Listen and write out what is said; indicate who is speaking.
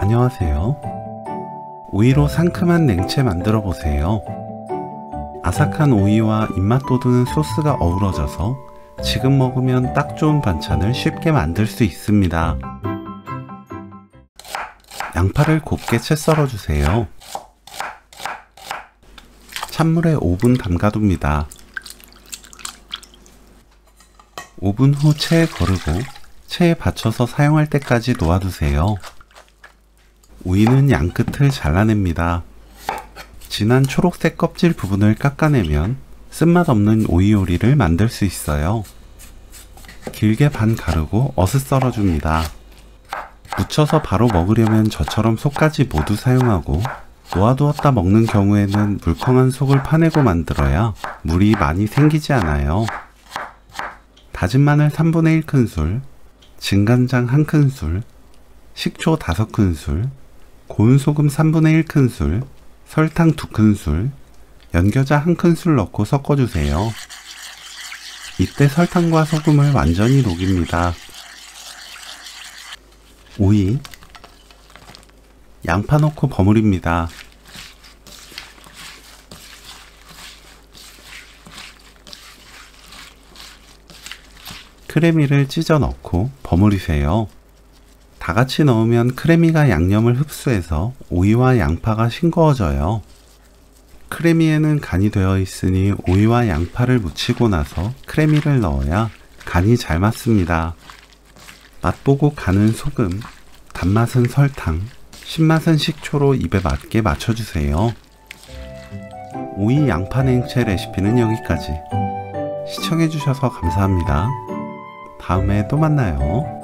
Speaker 1: 안녕하세요. 오이로 상큼한 냉채 만들어 보세요. 아삭한 오이와 입맛 돋우는 소스가 어우러져서 지금 먹으면 딱 좋은 반찬을 쉽게 만들 수 있습니다. 양파를 곱게 채 썰어 주세요. 찬물에 5분 담가둡니다. 5분 후 체에 거르고 체에 받쳐서 사용할 때까지 놓아두세요. 오이는 양끝을 잘라냅니다. 진한 초록색 껍질 부분을 깎아내면 쓴맛 없는 오이 요리를 만들 수 있어요. 길게 반 가르고 어슷 썰어줍니다. 무쳐서 바로 먹으려면 저처럼 속까지 모두 사용하고 놓아두었다 먹는 경우에는 물컹한 속을 파내고 만들어야 물이 많이 생기지 않아요. 다진 마늘 3분의 1큰술, 진간장 1큰술, 식초 5큰술, 고운 소금 3분의 1큰술, 설탕 2큰술, 연겨자 1큰술 넣고 섞어주세요. 이때 설탕과 소금을 완전히 녹입니다. 오이, 양파 넣고 버무립니다. 크래미를 찢어 넣고 버무리세요. 다같이 넣으면 크래미가 양념을 흡수해서 오이와 양파가 싱거워져요. 크래미에는 간이 되어 있으니 오이와 양파를 무치고 나서 크래미를 넣어야 간이 잘 맞습니다. 맛보고 간은 소금, 단맛은 설탕, 신맛은 식초로 입에 맞게 맞춰주세요. 오이 양파 냉채 레시피는 여기까지. 시청해주셔서 감사합니다. 다음에 또 만나요.